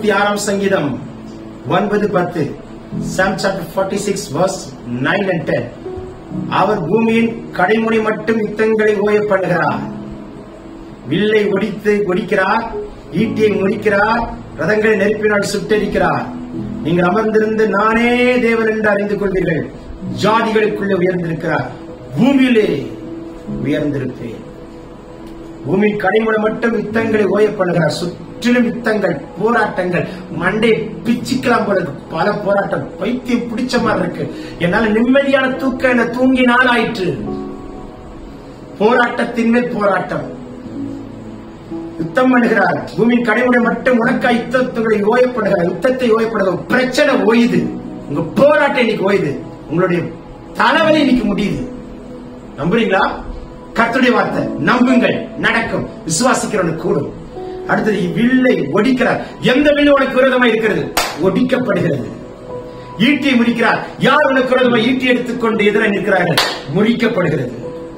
46 சங்கீதம் 9-10. Psalm chapter 46 verse 9 and 10. அவர் பூமியின் கடைமுனை மட்டும் யுத்தங்களை ஓய பண்ணுகிறார். வில்லை ஒடிக்கிறார், ஈட்டியை முடிக்கிறார், ரதங்களை நெருப்பினால் சுட்டரிக்கிறார். நீங்கள் அமர்ந்திருந்து நானே தேவன் என்று அறிந்து கொள்வீர்கள். ஜாதிகளுக்குள்ளே உயர்ந்திருக்கிறார், பூமியிலே உயர்ந்திருப்பேன். பூமியின் கடைமுனை மட்டும் யுத்தங்களை ஓய பண்ணுகிறார். சுற்றிலும் யுத்தங்கள், போராட்டங்கள், மண்டை பிச்சுக்கலாம் போல இருக்கு. பல போராட்டம், பைத்தியம் பிடிச்ச மாதிரி இருக்கு. என்னால நிம்மதியான தூக்கம் என்ன தூங்கினால் ஆயிற்று. போராட்டத்தின் மேல் போராட்டம். யுத்தம் பண்ணுகிறார். பூமியின் கடைமுறை மட்டும் உனக்காய் யுத்தங்களை ஓயப்படுகிறார். யுத்தத்தை ஓயப்படுகிற பிரச்சனை ஓயுது. உங்க போராட்டம் இன்னைக்கு ஓயுது. உங்களுடைய தலைவலி இன்னைக்கு முடியுது. நம்புறீங்களா? கர்த்தருடைய வார்த்தை நம்புங்கள், நடக்கும். விசுவாசிக்கிறவனுக்கு கூடும். அடுத்தது வில்லை ஒடிக்கிறார். எந்த வில்லு உனக்கு விரோதமாக இருக்கிறது? ஒடிக்கப்படுகிறது. ஈட்டியை முறிக்கிறார். யார் உனக்கு விரோதமாக ஈட்டி எடுத்துக்கொண்டு எதிராக நிற்கிறார்கள்? முறிக்கப்படுகிறது.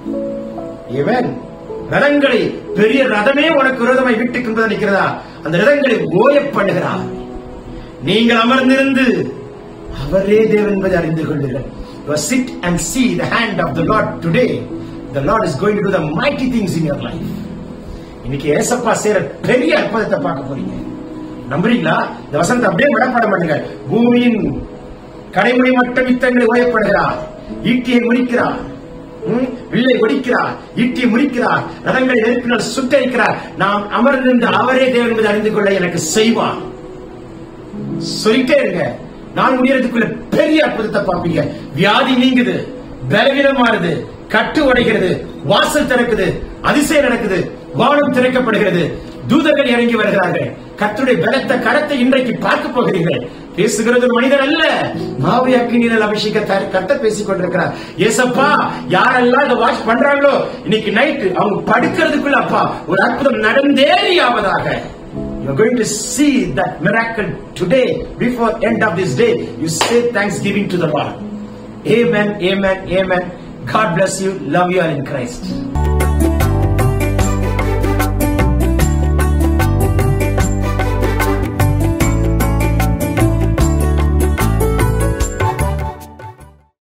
இவன் ரதங்களை, பெரிய ரதமே உனக்கு விரோதமாய் வீட்டுக்கு நிற்கிறதா? அந்த ரதங்களை ஓயப்படுகிறார். நீங்கள் அமர்ந்திருந்து அவரே தேவன் என்பதை அறிந்து கொள்வீர்கள். Sit and see the hand of the Lord today. The Lord is going to do the mighty things in your life. இன்னைக்கு ஏசப்பா செய்யற பெரிய அற்புதத்தை பார்க்க போறீங்க. நம்புறீங்களா? இந்த வசனத்தை அப்படியே மனப்பாடம் பண்ணுங்க. பூமியின் கடைமுறை மட்டும் யுத்தங்களை ஓயப்படுகிறார். ஈட்டியை முடிக்கிறார், வில்லை ஒடிக்கிறார், ஈட்டியை முடிக்கிறார், ரதங்களை நெருப்பினால் சுட்டரிக்கிறார். நாம் அமர்ந்திருந்து அவரே தேவன் என்பதை அறிந்து கொள்ள எனக்கு செய்வார். சொல்லிட்டே இருங்க. நான் முடியறதுக்குள்ள பெரிய அற்புதத்தை பார்ப்பீங்க. வியாதி நீங்குது, பலவீனம் மாறுது, கட்டு உடைகிறது, வாசல் திறக்குது, அதிசயம் நடக்குது, வானம் திறக்கப்படுகிறது, தூதர்கள் இறங்கி வருகிறார்கள். கர்த்தருடைய பலத்த கரத்தை இன்றைக்கு பார்க்க போகிறீர்கள். பேசுகிறது ஒரு மனிதர் அல்ல, மாவை அக்கினியால் அபிஷேக கர்த்தர் பேசிக் கொண்டிருக்கிறார். ஏசப்பா, யாரெல்லாம் இதை வாட்ச் பண்றாங்களோ இன்னைக்கு நைட்டு அவங்க படுக்கிறதுக்குள்ள அப்பா ஒரு அற்புதம் நடந்தேறியாவதாக. You're going to see that miracle today. Before end of this day, you say thanksgiving to the Lord. Amen, amen, amen. God bless you. Love you all in Christ.